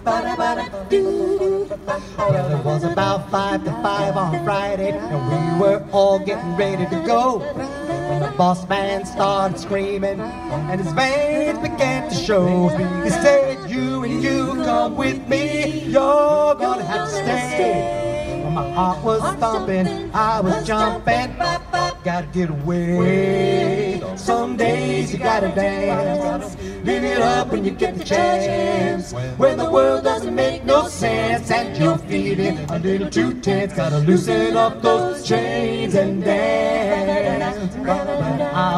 Well, it was about 5 to 5 on Friday, and we were all getting ready to go. When the boss man started screaming, and his veins began to show. He said, you and you come with me, you're gonna have to stay. Well, my heart was thumping, I was jumping, gotta get away. Some days you gotta dance, live it up when you get the chance. When the world doesn't make no sense and you're feeling a little too tense, gotta loosen up those chains and dance.